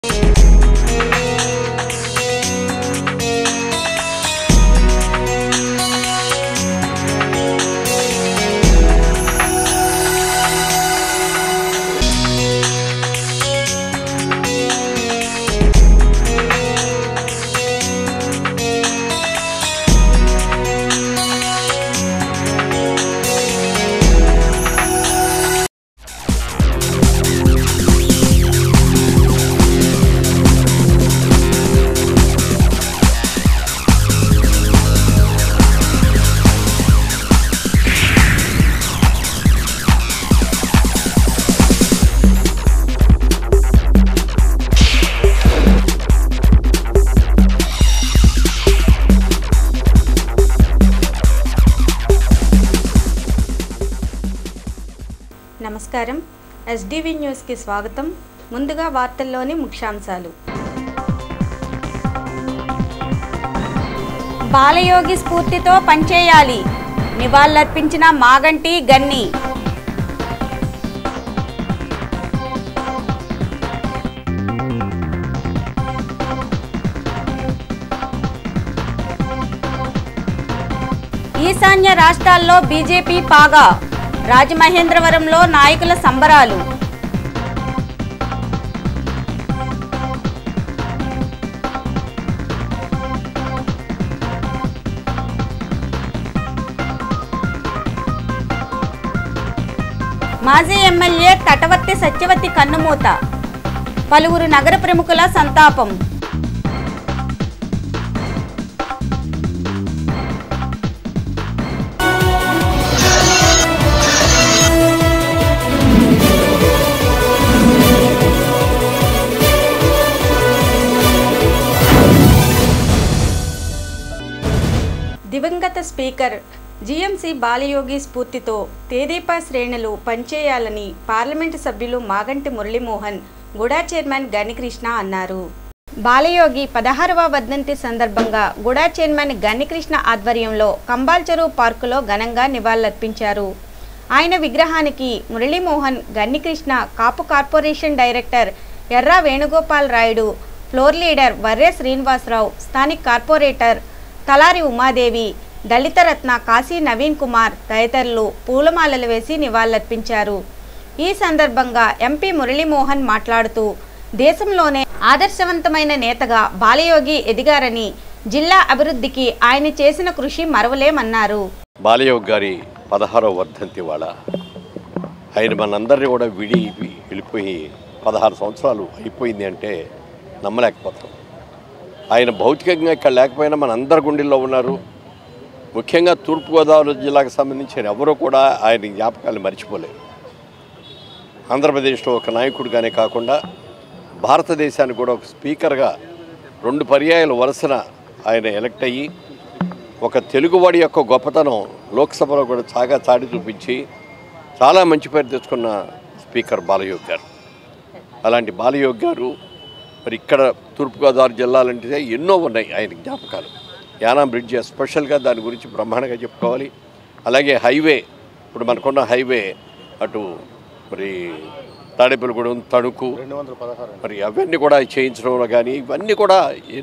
నమస్కారం SDV news కి స్వాగతం. ముందుగా వార్తల్లోని ముఖ్యాంశాలు. బాలయోగి స్ఫూర్తితో పనిచేయాలి, నివాళులర్పించిన మాగంటి గన్ని. ఈశాన్య రాష్ట్రాల్లో బీజేపీ పాగా, రాజమహేంద్రవరంలో నాయకుల సంబరాలు. మాజీ ఎమ్మెల్యే తటవర్తి సత్యవతి కన్నుమూత, పలువురు నగర ప్రముఖుల సంతాపం. దివంగత స్పీకర్ జీఎంసీ బాలయోగి స్ఫూర్తితో తెదేపా శ్రేణులు పనిచేయాలని పార్లమెంటు సభ్యులు మాగంటి మురళీమోహన్, గుడా చైర్మన్ గన్నికృష్ణ అన్నారు. బాలయోగి 16వ వర్ధంతి సందర్భంగా గుడా చైర్మన్ గన్నికృష్ణ ఆధ్వర్యంలో కంబాల్చెరువు పార్కులో ఘనంగా నివాళులర్పించారు. ఆయన విగ్రహానికి Muralimohan, Gannikrishna, Kapu corporation director Erra Venugopal Rayudu, floor leader Varre Srinivasarao, స్థానిక కార్పొరేటర్ తలారి ఉమాదేవి, దళిత రత్న కాశీ నవీన్ కుమార్ తదితరులు పూలమాలలు వేసి నివాళులర్పించారు. ఈ సందర్భంగా ఎంపీ మురళీమోహన్ మాట్లాడుతూ, దేశంలోనే ఆదర్శవంతమైన నేతగా బాలయోగి ఎదిగారని, జిల్లా అభివృద్ధికి ఆయన చేసిన కృషి మరవలేమన్నారు. బాలయోగి గారి 16వ వర్ధంతి వాళ్ళ ఆయన మనందరినీ కూడా వెళ్ళిపోయి 16 సంవత్సరాలు అయిపోయింది అంటే నమ్మలేకపోతాం. ఆయన భౌతికంగా ఇక్కడ లేకపోయినా మనందరి గుండెల్లో ఉన్నారు. ముఖ్యంగా తూర్పుగోదావరి జిల్లాకు సంబంధించిన ఎవరూ కూడా ఆయన జ్ఞాపకాలు మర్చిపోలేరు. ఆంధ్రప్రదేశ్లో ఒక నాయకుడిగానే కాకుండా భారతదేశానికి కూడా ఒక స్పీకర్గా 2 పర్యాయాలు వరుసన ఆయన ఎలక్ట్ అయ్యి ఒక తెలుగువాడి యొక్క గొప్పతనం లోక్సభలో కూడా చాటి చూపించి చాలా మంచి పేరు తెచ్చుకున్న స్పీకర్ బాలయోగి గారు. అలాంటి బాలయోగి గారు మరి ఇక్కడ తూర్పుగోదావరి జిల్లాలంటే ఎన్నో ఉన్నాయి ఆయన జ్ఞాపకాలు. యానా బ్రిడ్జ్ ఎస్పెషల్గా దాని గురించి బ్రహ్మాండంగా చెప్పుకోవాలి. అలాగే హైవే, ఇప్పుడు మనకున్న హైవే అటు మరి తాడేపల్లిగూడెం, తణుకు, మరి అవన్నీ కూడా చేయించడంలో కానీ ఇవన్నీ కూడా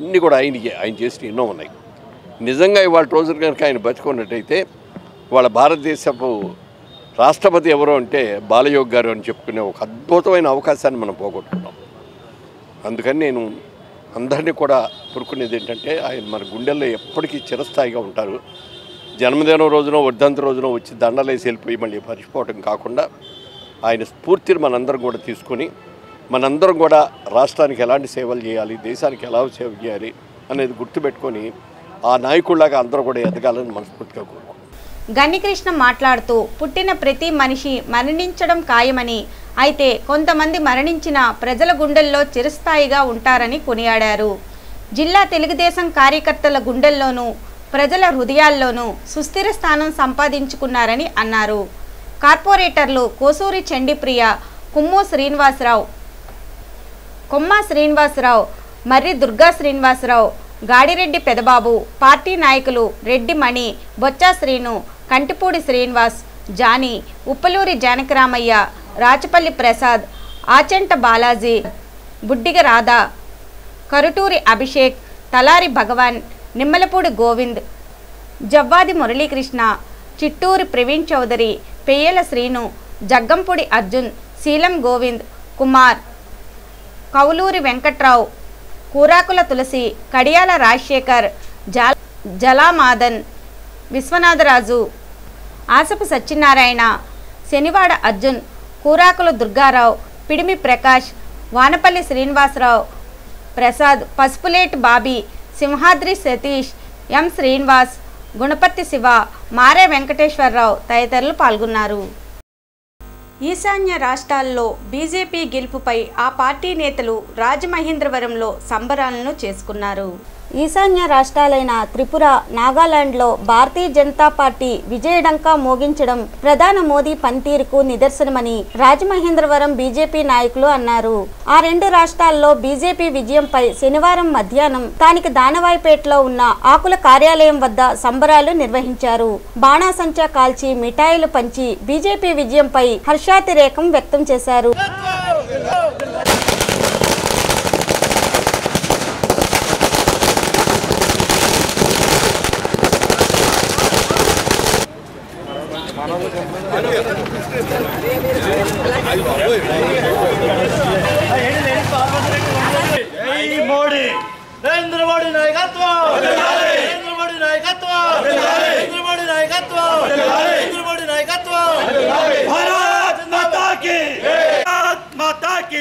ఆయన చేసిన ఎన్నో ఉన్నాయి. నిజంగా ఇవాళ రోజున కనుక ఆయన బతుకున్నట్టయితే వాళ్ళ భారతదేశపు రాష్ట్రపతి ఎవరో అంటే బాలయోగి గారు అని చెప్పుకునే ఒక అద్భుతమైన అవకాశాన్ని మనం పోగొట్టుకున్నాం. అందుకని నేను అందరినీ కూడా కోరుకునేది ఏంటంటే ఆయన మన గుండెల్లో ఎప్పటికీ చిరస్థాయిగా ఉంటారు. జన్మదినం రోజున, వర్ధంతి రోజున వచ్చి దండలేసి వెళ్ళిపోయి మళ్ళీ మర్చిపోవటం కాకుండా ఆయన స్ఫూర్తిని మనందరం కూడా తీసుకొని మనందరం కూడా రాష్ట్రానికి ఎలాంటి సేవలు చేయాలి, దేశానికి ఎలా సేవ చేయాలి అనేది గుర్తుపెట్టుకొని ఆ నాయకుడిలాగా అందరూ కూడా ఎదగాలని మనస్ఫూర్తిగా కోరుకుంటున్నాను. గన్నికృష్ణ మాట్లాడుతూ, పుట్టిన ప్రతి మనిషి మరణించడం ఖాయమని, అయితే కొంతమంది మరణించిన ప్రజల గుండెల్లో చిరస్థాయిగా ఉంటారని కొనియాడారు. జిల్లా తెలుగుదేశం కార్యకర్తల గుండెల్లోనూ ప్రజల హృదయాల్లోనూ సుస్థిర స్థానం సంపాదించుకున్నారని అన్నారు. కార్పొరేటర్లు కోసూరి చండిప్రియ, కొమ్మా శ్రీనివాసరావు, మర్రి దుర్గా శ్రీనివాసరావు, గాడిరెడ్డి పెదబాబు, పార్టీ నాయకులు Reddy Mani, Boccha Srinu, Kantipudi Srinivas, Johnny, Uppaluri Janakiramayya, Rachapalli Prasad, Achanta Balaji, Buddiga Radha, Karuturi Abhishek, Talari Bhagavan, Nimmalapudi Govind, Javvadi Muralikrishna, Chitturi Praveen Chowdary, Peyyala Srinu, Jaggampudi Arjun, Seelam Govind Kumar, Kauluri Venkatrao, Kurakula Tulasi, Kadiyala Rajasekhar, Jalamadan, Viswanatharaju, Asapu Satyanarayana, Sanivada Arjun, Kurakula Durgarao, Pidimi Prakash, Vanapalli Srinivasarao Prasad, Pasupuleti Bobby, Simhadri Satish, M Srinivas, Gunaparthi Siva, Mare Venkateswararao తదితరులు పాల్గొన్నారు. ఈశాన్య రాష్ట్రాల్లో బీజేపీ గెలుపుపై ఆ పార్టీ నేతలు రాజమహేంద్రవరంలో సంబరాలను చేసుకున్నారు. ఈశాన్య రాష్ట్రాలైన త్రిపుర, నాగాలాండ్లో భారతీయ జనతా పార్టీ విజయడంకా మోగించడం ప్రధాని మోదీ పనితీరుకు నిదర్శనమని రాజమహేంద్రవరం బీజేపీ నాయకులు అన్నారు. ఆ రెండు రాష్ట్రాల్లో బీజేపీ విజయంపై శనివారం మధ్యాహ్నం స్థానిక దానవాయిపేటలో ఉన్న ఆకుల కార్యాలయం వద్ద సంబరాలు నిర్వహించారు. బాణాసంచా కాల్చి మిఠాయిలు పంచి బీజేపీ విజయంపై హర్షాతిరేకం వ్యక్తం చేశారు. నరేంద్ర మోడీ నాయకత్వం, నరేంద్ర మోడీ నాయకత్వం, నరేంద్ర మోడీ నాయకత్వం, నరేంద్ర మోడీ నాయకత్వం. భారత్ మాతా కీ, భారత్ మాతా కీ.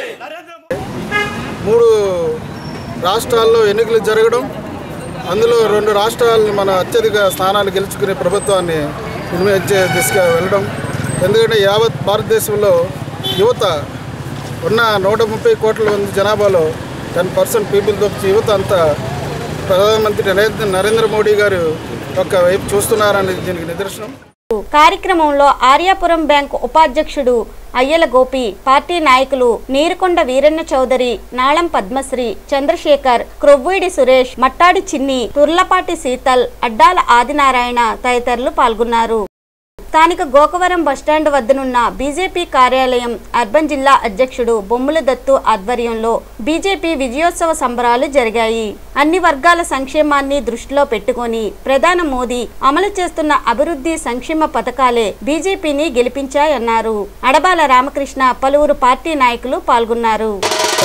మూడు రాష్ట్రాల్లో ఎన్నికలు జరగడం, అందులో రెండు రాష్ట్రాలను మన అత్యధిక స్థానాలు గెలుచుకునే ప్రభుత్వాన్ని నిర్మించే దిశగా వెళ్ళడం. ఎందుకంటే యావత్ భారతదేశంలో యువత ఉన్న 130 కోట్ల మంది జనాభాలో 10% పీపుల్తో యువత అంతా ప్రధానమంత్రి నరేంద్ర మోడీ గారు ఒక వైపు చూస్తున్నారని దీనికి నిదర్శనం. కార్యక్రమంలో ఆర్యాపురం బ్యాంకు ఉపాధ్యక్షుడు అయ్యల గోపి, పార్టీ నాయకులు నీరుకొండ వీరన్న చౌదరి, నాళం పద్మశ్రీ, చంద్రశేఖర్, క్రొవ్వీడి సురేష్, మట్టాడి చిన్ని, తుర్లపాటి శీతల్, అడ్డాల ఆదినారాయణ తదితరులు పాల్గొన్నారు. స్థానిక గోకవరం బస్టాండ్ వద్దనున్న బీజేపీ కార్యాలయం అర్బన్ జిల్లా అధ్యక్షుడు బొమ్ముల దత్తు ఆధ్వర్యంలో బీజేపీ విజయోత్సవ సంబరాలు జరిగాయి. అన్ని వర్గాల సంక్షేమాన్ని దృష్టిలో పెట్టుకొని ప్రధాని మోదీ అమలు చేస్తున్న అభివృద్ధి సంక్షేమ పథకాలే బీజేపీని గెలిపించాయన్నారు. అడబాల రామకృష్ణ, పలువురు పార్టీ నాయకులు పాల్గొన్నారు.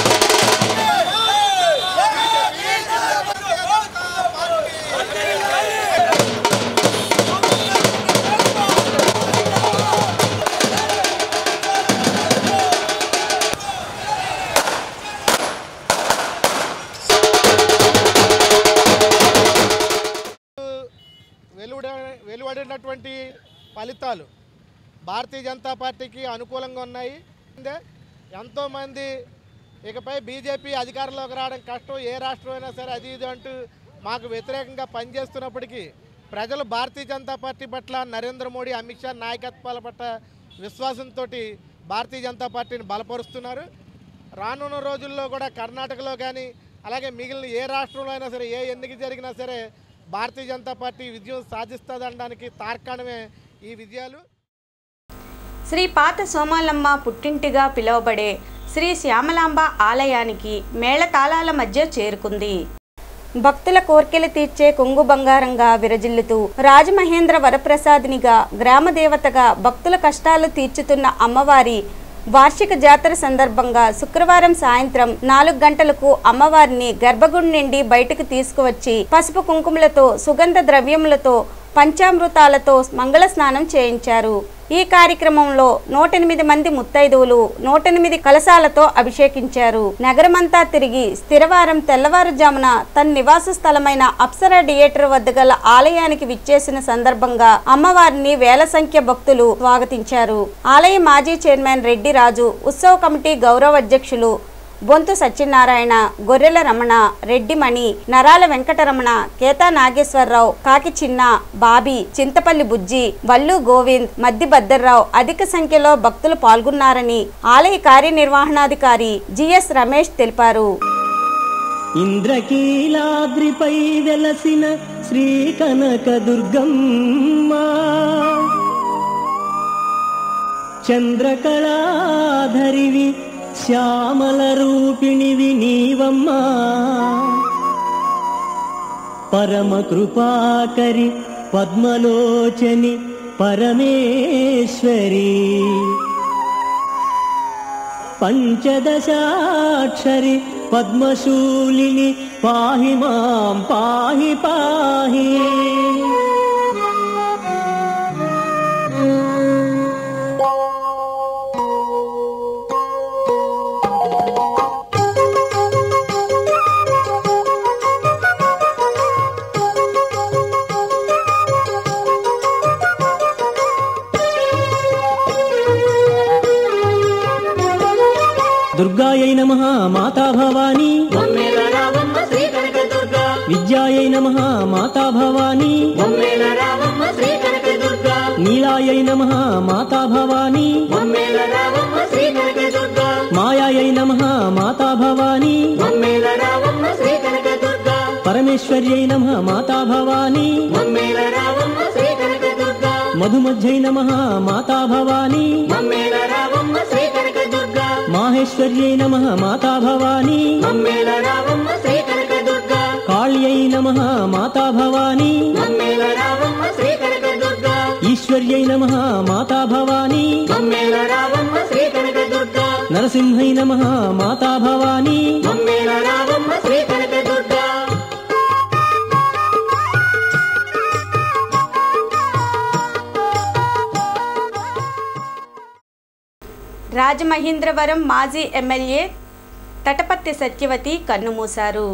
వెలువడినటువంటి ఫలితాలు భారతీయ జనతా పార్టీకి అనుకూలంగా ఉన్నాయి. ఎంతోమంది ఇకపై బీజేపీ అధికారంలోకి రావడం కష్టం, ఏ రాష్ట్రం అయినా సరే అది ఇది అంటూ మాకు వ్యతిరేకంగా పనిచేస్తున్నప్పటికీ ప్రజలు భారతీయ జనతా పార్టీ పట్ల నరేంద్ర మోడీ, అమిత్ షా నాయకత్వాల పట్ల విశ్వాసంతో భారతీయ జనతా పార్టీని బలపరుస్తున్నారు. రానున్న రోజుల్లో కూడా కర్ణాటకలో కానీ అలాగే మిగిలిన ఏ రాష్ట్రంలో అయినా సరే ఏ ఎన్నిక జరిగినా సరే భారతీయ జనతా పార్టీ విజయం సాధిస్తుందనడానికి తార్కాణమే ఈ విజయాలు. శ్రీ పాత సోమాలమ్మ పుట్టింటిగా పిలువబడే శ్రీ శ్యామలాంబ ఆలయానికి మేళతాళాల మధ్య చేరుకుంది. భక్తుల కోర్కెలు తీర్చే కొంగు బంగారంగా విరజిల్లుతూ రాజమహేంద్ర వరప్రసాదినిగా, గ్రామదేవతగా భక్తుల కష్టాలు తీర్చుతున్న అమ్మవారి వార్షిక జాతర సందర్భంగా శుక్రవారం సాయంత్రం 4 గంటలకు అమ్మవారిని గర్భగుడి నుండి బయటకు తీసుకువచ్చి పసుపు కుంకుమలతో, సుగంధ ద్రవ్యములతో, పంచామృతాలతో మంగళ స్నానం చేయించారు. ఈ కార్యక్రమంలో 108 మంది ముత్తైదువులు 108 కలశాలతో అభిషేకించారు. నగరమంతా తిరిగి స్థిరవారం తెల్లవారుజామున తన నివాస స్థలమైన అప్సరా థియేటర్ వద్ద గల ఆలయానికి విచ్చేసిన సందర్భంగా అమ్మవారిని వేల సంఖ్య భక్తులు స్వాగతించారు. ఆలయ మాజీ చైర్మన్ రెడ్డి రాజు, ఉత్సవ కమిటీ గౌరవ అధ్యక్షులు బొంతు సత్యనారాయణ, గొర్రెల రమణ, రెడ్డిమణి, నరాల వెంకటరమణ, కేతా నాగేశ్వరరావు, కాకి చిన్న, బాబీ, చింతపల్లి బుజ్జి, వల్లు గోవింద్, మద్ది భద్దర్రావు అధిక సంఖ్యలో భక్తులు పాల్గొన్నారని ఆలయ కార్యనిర్వహణాధికారి జిఎస్ రమేష్ తెలిపారు. ఇంద్రకీలాద్రిపై వెలసిన శ్రీ కనక దుర్గమ్మ, చంద్రకళాధరివి శ్యామల రూపిణివి నీవమ్మా పరమ కృపాకరి పద్మలోచని పరమేశ్వరి పంచదశాక్షరి పద్మశూలిని పాహి మాం పాహి పాహి దుర్గాయై నమః మాతా భవానీ విద్యాయై నమః మాతా భవానీ నీలాయై నమః మాతా భవానీ మాయాయై నమః మాతా భవానీ పరమేశ్వర్యై నమః మాతా భవానీ మధుమధ్యై నమః మాతా భవానీ మాహేశ్వర్యై నమః మాతా భవానీ కాళ్యై నమః మాతా భవానీ ఈశ్వర్యై నమః మాతా భవానీ నరసింహై నమః మాతా భవానీ రాజమహేంద్రవరం మాజీ ఎమ్మెల్యే తటపత్తి సత్యవతి కన్నుమూశారు.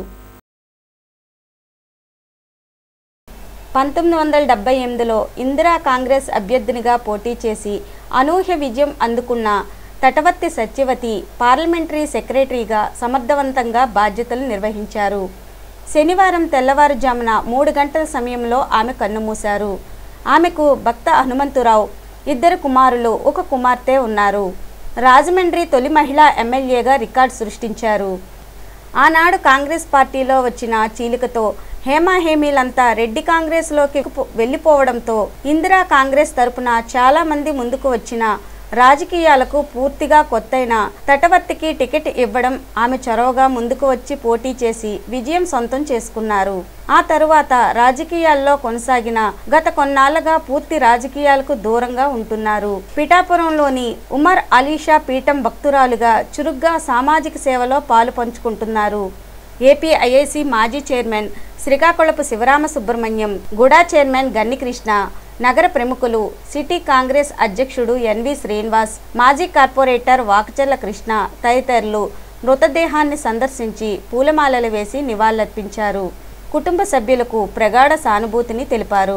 1978లో ఇందిరా కాంగ్రెస్ అభ్యర్థినిగా పోటీ చేసి అనూహ్య విజయం అందుకున్న తటపత్తి సత్యవతి పార్లమెంటరీ సెక్రటరీగా సమర్థవంతంగా బాధ్యతలు నిర్వహించారు. శనివారం తెల్లవారుజామున 3 గంటల సమయంలో ఆమె కన్నుమూశారు. ఆమెకు భక్త హనుమంతురావు, 2 కుమారులు, 1 కుమార్తె ఉన్నారు. రాజమండ్రి తొలి మహిళా ఎమ్మెల్యేగా రికార్డు సృష్టించారు. ఆనాడు కాంగ్రెస్ పార్టీలో వచ్చిన చీలికతో హేమాహేమీలంతా రెడ్డి కాంగ్రెస్లోకి వెళ్ళిపోవడంతో ఇందిరా కాంగ్రెస్ తరపున చాలామంది ముందుకు వచ్చిన రాజకీయాలకు పూర్తిగా కొత్తైన తటవర్తికి టికెట్ ఇవ్వడం ఆమె చొరవగా ముందుకు వచ్చి పోటీ చేసి విజయం సొంతం చేసుకున్నారు. ఆ తరువాత రాజకీయాల్లో కొనసాగిన గత కొన్నాళ్లుగా పూర్తి రాజకీయాలకు దూరంగా ఉంటున్నారు. పిఠాపురంలోని ఉమర్ అలీషా పీఠం భక్తురాలుగా చురుగ్గా సామాజిక సేవలో పాలు పంచుకుంటున్నారు. ఏపీ ఐఐసి మాజీ చైర్మన్ శ్రీకాకుళపు శివరామ సుబ్రహ్మణ్యం, గుడా చైర్మన్ గన్ని కృష్ణ, నగర ప్రముఖులు సిటీ కాంగ్రెస్ అధ్యక్షుడు ఎన్వి శ్రీనివాస్, మాజీ కార్పొరేటర్ వాకచర్ల కృష్ణ తదితరులు మృతదేహాన్ని సందర్శించి పూలమాలలు వేసి నివాళులర్పించారు. కుటుంబ సభ్యులకు ప్రగాఢ సానుభూతిని తెలిపారు.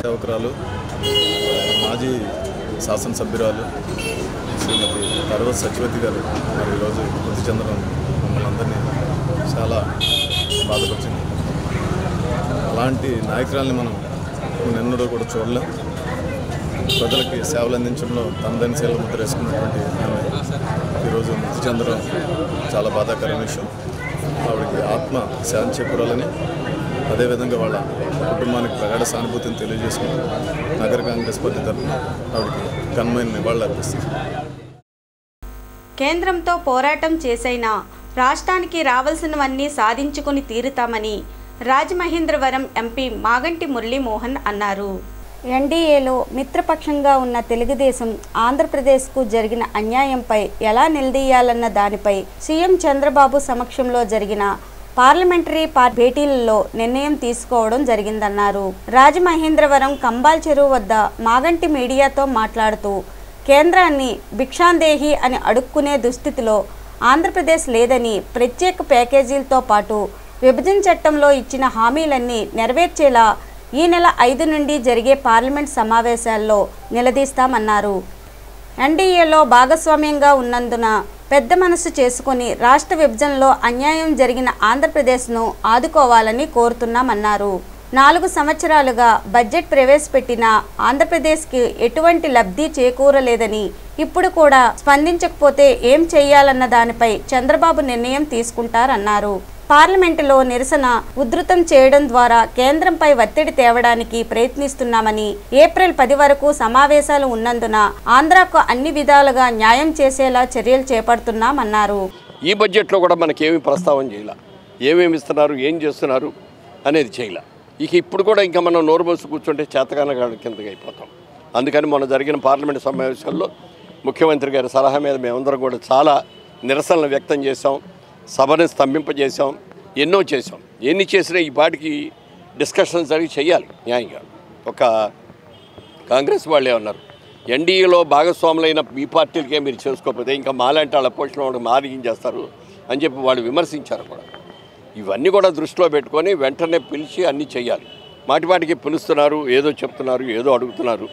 మాజీ శాసనసభ్యురాలు శ్రీమతి తటపత్తి సత్యవతి గారు మరి ఈరోజు మృతి చెందడం మమ్మల్ని అందరినీ చాలా బాధపరిచింది. అలాంటి నాయకురాల్ని మనం నిన్నడూ కూడా చూడలేం. ప్రజలకి సేవలు అందించడంలో తనదైన సేవలు ముద్ర వేసుకున్నటువంటి ఆమె ఈరోజు మృతి చెందడం చాలా బాధాకరమైన విషయం. ఆవిడకి ఆత్మ శాంతి చేకూరాలని, అదేవిధంగా వాళ్ళ కుటుంబానికి ప్రగాఢ సానుభూతిని తెలియజేసుకుంటూ నగర కాంగ్రెస్ పార్టీ తరఫున ఆవిడకి ఘనమైన నివాళులు అర్పిస్తుంది. కేంద్రంతో పోరాటం చేసైనా రాష్ట్రానికి రావాల్సినవన్నీ సాధించుకుని తీరుతామని రాజమహేంద్రవరం ఎంపీ మాగంటి మురళీమోహన్ అన్నారు. ఎన్డీఏలో మిత్రపక్షంగా ఉన్న తెలుగుదేశం ఆంధ్రప్రదేశ్కు జరిగిన అన్యాయంపై ఎలా నిలదీయాలన్న దానిపై సీఎం చంద్రబాబు సమక్షంలో జరిగిన పార్లమెంటరీ భేటీలలో నిర్ణయం తీసుకోవడం జరిగిందన్నారు. రాజమహేంద్రవరం కంబాల్ చెరువు వద్ద మాగంటి మీడియాతో మాట్లాడుతూ కేంద్రాన్ని భిక్షాందేహి అని అడుక్కునే దుస్థితిలో ఆంధ్రప్రదేశ్ లేదని, ప్రత్యేక ప్యాకేజీలతో పాటు విభజన చట్టంలో ఇచ్చిన హామీలన్నీ నెరవేర్చేలా ఈ నెల 5 నుండి జరిగే పార్లమెంట్ సమావేశాల్లో నిలదీస్తామన్నారు. ఎన్డీఏలో భాగస్వామ్యంగా ఉన్నందున పెద్ద మనసు చేసుకుని రాష్ట్ర విభజనలో అన్యాయం జరిగిన ఆంధ్రప్రదేశ్ను ఆదుకోవాలని కోరుతున్నామన్నారు. 4 సంవత్సరాలుగా బడ్జెట్ ప్రవేశపెట్టిన ఆంధ్రప్రదేశ్కి ఎటువంటి లబ్ధి చేకూరలేదని, ఇప్పుడు కూడా స్పందించకపోతే ఏం చేయాలన్న దానిపై చంద్రబాబు నిర్ణయం తీసుకుంటారన్నారు. పార్లమెంటులో నిరసన ఉధృతం చేయడం ద్వారా కేంద్రంపై ఒత్తిడి తేవడానికి ప్రయత్నిస్తున్నామని, ఏప్రిల్ 10 వరకు సమావేశాలు ఉన్నందున ఆంధ్రాకు అన్ని విధాలుగా న్యాయం చేసేలా చర్యలు చేపడుతున్నామన్నారు. ఈ బడ్జెట్లో కూడా మనకేమీ ప్రస్తావన చేయాల, ఏమేమి ఇస్తున్నారు, ఏం చేస్తున్నారు అనేది చేయాల. ఇప్పుడు కూడా ఇంకా మనం నోరు మూసి కూర్చుంటే చేతకాని కిందకి అయిపోతాం. అందుకని మొన్న జరిగిన పార్లమెంటు సమావేశాల్లో ముఖ్యమంత్రి గారి సలహా మీద మేమందరం కూడా చాలా నిరసనలు వ్యక్తం చేశాం, సభను స్తంభింపజేశాం, ఎన్నో చేశాం. ఎన్ని చేసినా ఈ పాటికి డిస్కషన్స్ జరిగి చేయాలి న్యాయంగా. ఒక కాంగ్రెస్ వాళ్ళే ఉన్నారు, ఎన్డీఏలో భాగస్వాములైన ఈ పార్టీలకే మీరు చేసుకోకపోతే ఇంకా మాలాంటి వాళ్ళ పోషణ వాళ్ళకి మారిం చేస్తారు అని చెప్పి వాళ్ళు విమర్శించారు కూడా. ఇవన్నీ కూడా దృష్టిలో పెట్టుకొని వెంటనే పిలిచి అన్నీ చేయాలి. మాటిమాటికి పిలుస్తున్నారు, ఏదో చెప్తున్నారు, ఏదో అడుగుతున్నారు.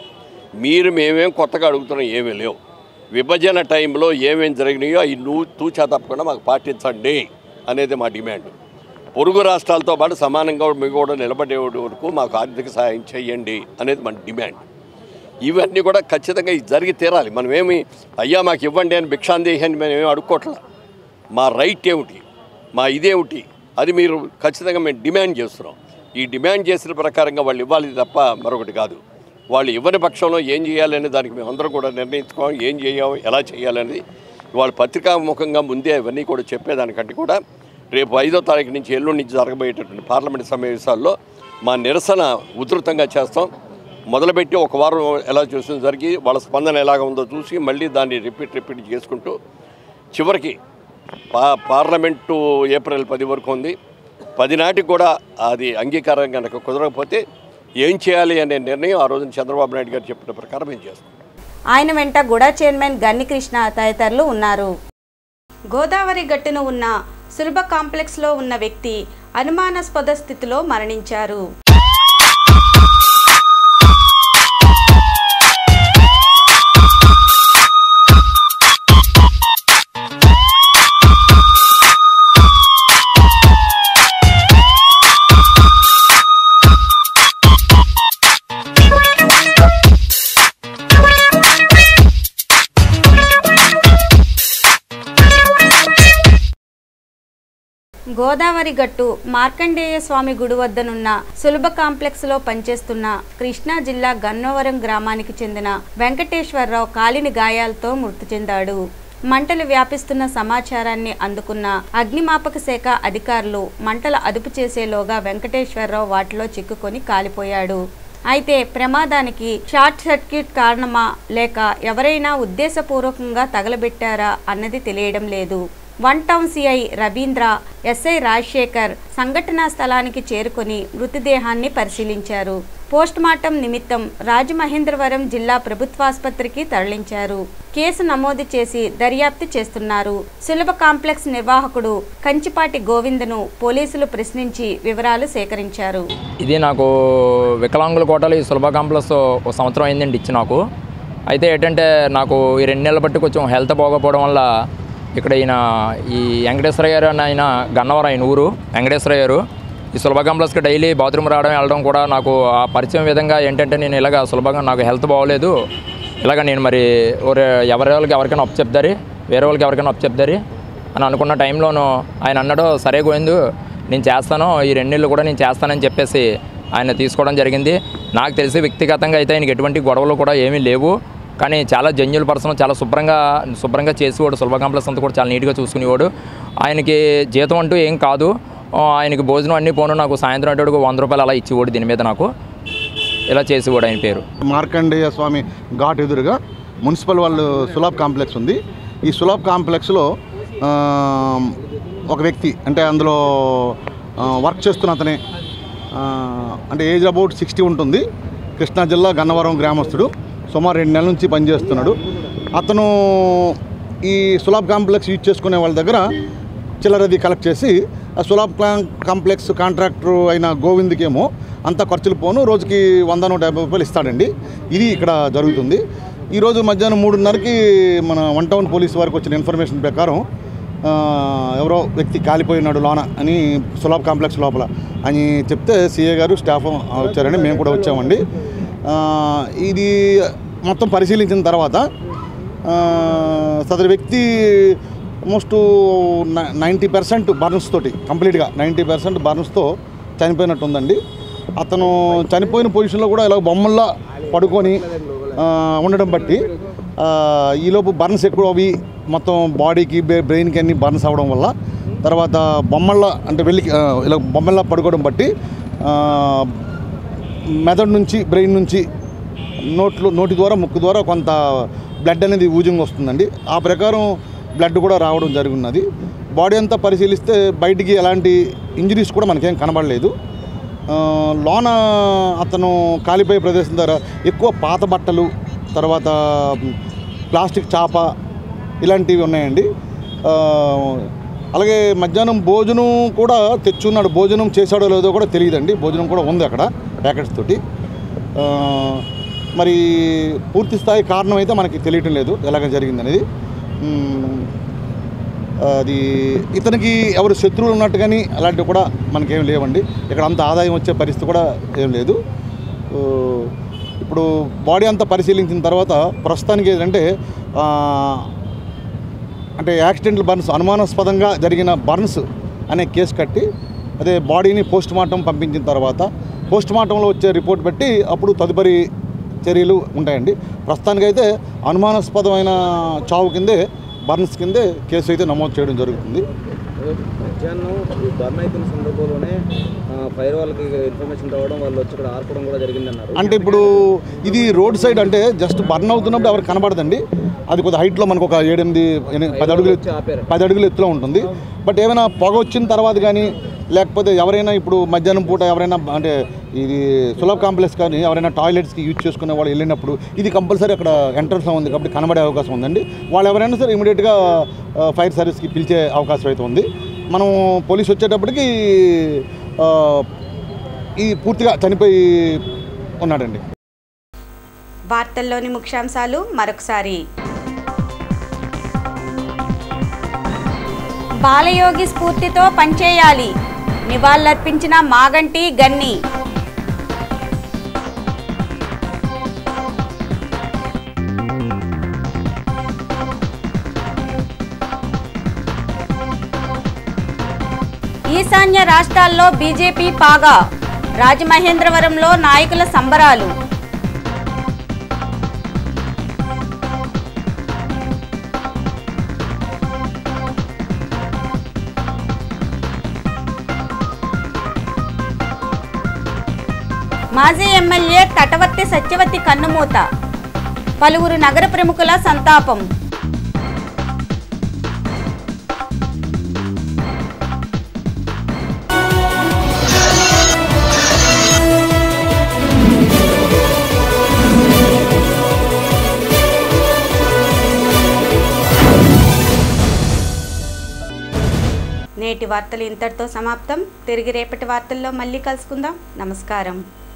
మేమేం కొత్తగా అడుగుతున్నాం ఏమీ లేవు. విభజన టైంలో ఏమేమి జరిగినాయో అవి తూచా తప్పకుండా మాకు పాటించండి అనేది మా డిమాండ్. పొరుగు రాష్ట్రాలతో పాటు సమానంగా మీకు కూడా నిలబడే వరకు మాకు ఆర్థిక సహాయం చేయండి అనేది మన డిమాండ్. ఇవన్నీ కూడా ఖచ్చితంగా జరిగి తీరాలి. మనమేమి అయ్యా మాకు ఇవ్వండి అని భిక్షాందేహి అని మేము ఏమి అడుక్కోవట్లా. మా రైట్ ఏమిటి, మా ఇదేమిటి అది మీరు ఖచ్చితంగా మేము డిమాండ్ చేస్తున్నాం. ఈ డిమాండ్ చేసిన ప్రకారంగా వాళ్ళు ఇవ్వాలి తప్ప మరొకటి కాదు. వాళ్ళు ఇవ్వని పక్షంలో ఏం చేయాలనే దానికి మేము అందరూ కూడా నిర్ణయించుకోవాలి. ఏం చేయాలి, ఎలా చేయాలనేది వాళ్ళు పత్రికాముఖంగా ముందే అవన్నీ కూడా చెప్పేదానికంటే కూడా రేపు 5వ తారీఖు నుంచి ఎల్లుండి నుంచి జరగబోయేటటువంటి పార్లమెంట్ సమావేశాల్లో మా నిరసన ఉధృతంగా చేస్తాం. మొదలుపెట్టి ఒక వారం ఎలా చూసిన జరిగి వాళ్ళ స్పందన ఎలాగ ఉందో చూసి మళ్ళీ దాన్ని రిపీట్ చేసుకుంటూ చివరికి పార్లమెంటు ఏప్రిల్ 10 వరకు ఉంది. 10 నాటికి కూడా అది అంగీకారం కనుక కుదరకపోతే ఏం చేయాలి అనే నిర్ణయం ఆ రోజున చంద్రబాబు నాయుడు గారు చెప్పిన ప్రకారం మేము చేస్తాం. ఆయన వెంట గుడా చైర్మన్ గన్ని కృష్ణ తదితరులు ఉన్నారు. గోదావరి గట్టున ఉన్న సులభ కాంప్లెక్స్లో ఉన్న వ్యక్తి అనుమానాస్పద స్థితిలో మరణించారు. గోదావరి గట్టు మార్కండేయ స్వామి గుడి వద్దనున్న సులభ కాంప్లెక్స్లో పనిచేస్తున్న కృష్ణా జిల్లా గన్నవరం గ్రామానికి చెందిన వెంకటేశ్వరరావు కాలిని గాయాలతో మృతి చెందాడు. మంటలు వ్యాపిస్తున్న సమాచారాన్ని అందుకున్న అగ్నిమాపక శాఖ అధికారులు మంటల అదుపు చేసేలోగా వెంకటేశ్వరరావు వాటిలో చిక్కుకొని కాలిపోయాడు. అయితే ప్రమాదానికి షార్ట్ సర్క్యూట్ కారణమా లేక ఎవరైనా ఉద్దేశపూర్వకంగా తగలబెట్టారా అన్నది తెలియడం లేదు. 1 town CI Ravindra, SI Rajasekhar సంఘటనా స్థలానికి చేరుకొని మృతదేహాన్ని పరిశీలించారు. పోస్టుమార్టం నిమిత్తం రాజమహేంద్రవరం జిల్లా ప్రభుత్వాసుపత్రికి తరలించారు. కేసు నమోదు చేసి దర్యాప్తు చేస్తున్నారు. సులభ కాంప్లెక్స్ నిర్వాహకుడు కంచిపాటి గోవిందను పోలీసులు ప్రశ్నించి వివరాలు సేకరించారు. ఇది నాకు వికలాంగుల కోటలో ఈ సులభ కాంప్లెక్స్ 1 సంవత్సరం అయిందండి ఇచ్చి నాకు. అయితే ఏంటంటే నాకు ఈ 2 నెలలు బట్టి కొంచెం హెల్త్ బాగోపోవడం వల్ల ఇక్కడ ఈ వెంకటేశ్వర గారు అని ఆయన గన్నవరం ఆయన ఊరు వెంకటేశ్వర గారు ఈ సులభ కాంప్లెక్స్కి డైలీ బాత్రూమ్ రావడం వెళ్ళడం కూడా నాకు ఆ పరిచయం విధంగా ఏంటంటే నేను ఇలాగ సులభంగా నాకు హెల్త్ బాగోలేదు, ఇలాగ నేను మరి ఎవరికైనా అప్పు చెప్తారు, వేరే వాళ్ళకి ఎవరికైనా అప్పు చెప్తారు అని అనుకున్న టైంలోనూ ఆయన అన్నాడు, సరే గోవిందు నేను చేస్తాను, ఈ 2 నెలలు కూడా నేను చేస్తానని చెప్పేసి ఆయన తీసుకోవడం జరిగింది. నాకు తెలిసి వ్యక్తిగతంగా అయితే ఆయనకి ఎటువంటి గొడవలు కూడా ఏమీ లేవు. కానీ చాలా జెన్యుల్ పర్సన్, చాలా శుభ్రంగా చేసేవాడు. సులభ కాంప్లెక్స్ అంతా కూడా చాలా నీట్గా చూసుకునేవాడు. ఆయనకి జీతం అంటూ ఏం కాదు, ఆయనకి భోజనం అన్నీ పోను నాకు సాయంత్రం అటు 100 రూపాయలు అలా ఇచ్చేవాడు. దీని మీద నాకు ఇలా చేసేవాడు. ఆయన పేరు మార్కండేయ స్వామి ఘాట్ ఎదురుగా మున్సిపల్ వాళ్ళు సులభ కాంప్లెక్స్ ఉంది. ఈ సులభ కాంప్లెక్స్లో ఒక వ్యక్తి అంటే అందులో వర్క్ చేస్తున్న అతనే అంటే ఏజ్ అబౌట్ 60 ఉంటుంది. కృష్ణా జిల్లా గన్నవరం గ్రామస్తుడు. సుమారు 2 నెలల నుంచి పనిచేస్తున్నాడు. అతను ఈ సులభ కాంప్లెక్స్ యూజ్ చేసుకునే వాళ్ళ దగ్గర చిల్లరది కలెక్ట్ చేసి ఆ సులభ కాంప్లెక్స్ కాంట్రాక్టర్ అయిన గోవింద్కేమో అంత ఖర్చులు పోను రోజుకి 100-150 రూపాయలు ఇస్తాడండి. ఇది ఇక్కడ జరుగుతుంది. ఈరోజు మధ్యాహ్నం 3:30కి మన 1 టౌన్ పోలీస్ వారికి వచ్చిన ఇన్ఫర్మేషన్ ప్రకారం ఎవరో వ్యక్తి కాలిపోయినాడు లోన అని సులభ కాంప్లెక్స్ లోపల అని చెప్తే సిఏ గారు స్టాఫ్ వచ్చారని మేము కూడా వచ్చామండి. ఇది మొత్తం పరిశీలించిన తర్వాత సదరు వ్యక్తి ఆల్మోస్ట్ 90% బర్న్స్ తోటి కంప్లీట్గా 90% బర్న్స్తో చనిపోయినట్టు ఉందండి. అతను చనిపోయిన పొజిషన్లో కూడా ఇలా బొమ్మల్లా పడుకొని ఉండడం బట్టి ఈలోపు బర్న్స్ ఎక్కువ అవి మొత్తం బాడీకి బ్రెయిన్కి అన్ని బర్న్స్ అవ్వడం వల్ల తర్వాత బొమ్మల్లా అంటే ఇలా బొమ్మల్లా పడుకోవడం బట్టి మెదడు నుంచి బ్రెయిన్ నుంచి నోటి ద్వారా ముక్కు ద్వారా కొంత బ్లడ్ అనేది ఊజింగ్ వస్తుందండి. ఆ ప్రకారం బ్లడ్ కూడా రావడం జరుగున్నది. బాడీ అంతా పరిశీలిస్తే బయటికి ఎలాంటి ఇంజరీస్ కూడా మనకేం కనబడలేదు. లోన అతను కాలిపోయే ప్రదేశం ద్వారా ఎక్కువ పాత బట్టలు తర్వాత ప్లాస్టిక్ చాప ఇలాంటివి ఉన్నాయండి. అలాగే మధ్యాహ్నం భోజనం కూడా తెచ్చున్నాడు. భోజనం చేశాడో లేదో కూడా తెలియదండి. భోజనం కూడా ఉంది అక్కడ ప్యాకెట్స్ తోటి. మరి పూర్తి స్థాయి కారణం అయితే మనకి తెలియటం లేదు ఎలాగ జరిగిందనేది. అది ఇతనికి ఎవరు శత్రువులు ఉన్నట్టు కానీ అలాంటివి కూడా మనకేం లేవండి. ఇక్కడ అంత ఆదాయం వచ్చే పరిస్థితి కూడా ఏం లేదు. ఇప్పుడు బాడీ అంతా పరిశీలించిన తర్వాత ప్రస్తుతానికి ఏంటంటే అంటే యాక్సిడెంటల్ బర్న్స్ అనుమానాస్పదంగా జరిగిన బర్న్స్ అనే కేసు కట్టి అదే బాడీని పోస్ట్ మార్టం పంపించిన తర్వాత పోస్ట్ మార్టంలో వచ్చే రిపోర్ట్ బట్టి అప్పుడు తదుపరి చర్యలు ఉంటాయండి. ప్రస్తుతానికైతే అనుమానాస్పదమైన చావు కిందే బర్న్స్ కిందే కేసు అయితే నమోదు చేయడం జరుగుతుంది. మధ్యాహ్నం ఈ బర్న్ అయిపోయిన సందర్భంలోనే ఫైర్ వాళ్ళకి ఇన్ఫర్మేషన్ రావడం వాళ్ళు వచ్చి ఇక్కడ ఆర్పడం కూడా జరిగిందన్నారు. అంటే ఇప్పుడు ఇది రోడ్ సైడ్ అంటే జస్ట్ బర్న్ అవుతున్నప్పుడు ఎవరికి కనబడదండి. అది కొద్దిగా హైట్లో మనకు ఒక 7-10 అడుగుల ఎత్తులో ఉంటుంది. బట్ ఏమైనా పొగ వచ్చిన తర్వాత కానీ లేకపోతే ఎవరైనా ఇప్పుడు మధ్యాహ్నం పూట ఎవరైనా అంటే ఇది సులభ కాంప్లెక్స్ కానీ ఎవరైనా టాయిలెట్స్కి యూజ్ చేసుకునే వాళ్ళు వెళ్ళినప్పుడు ఇది కంపల్సరీ అక్కడ ఎంట్రన్స్లో ఉంది కాబట్టి కనబడే అవకాశం ఉందండి. వాళ్ళు ఎవరైనా సరే ఇమీడియట్గా ఫైర్ సర్వీస్కి పిలిచే అవకాశం అయితే ఉంది. మనం పోలీసు వచ్చేటప్పటికి ఈ పూర్తిగా చనిపోయి ఉన్నాడండి. వార్తల్లోని ముఖ్యాంశాలు మరొకసారి. బాలయోగి స్ఫూర్తితో పనిచేయాలి, నివాళులర్పించిన మాగంటి గన్ని. ఈశాన్య రాష్ట్రాల్లో బీజేపీ పాగా, రాజమహేంద్రవరంలో నాయకుల సంబరాలు. మాజీ ఎమ్మెల్యే తటవర్తి సత్యవతి కన్నుమూత, పలువురు నగర ప్రముఖుల సంతాపం. నేటి వార్తలు ఇంతటితో సమాప్తం. తిరిగి రేపటి వార్తల్లో మళ్ళీ కలుసుకుందాం. నమస్కారం.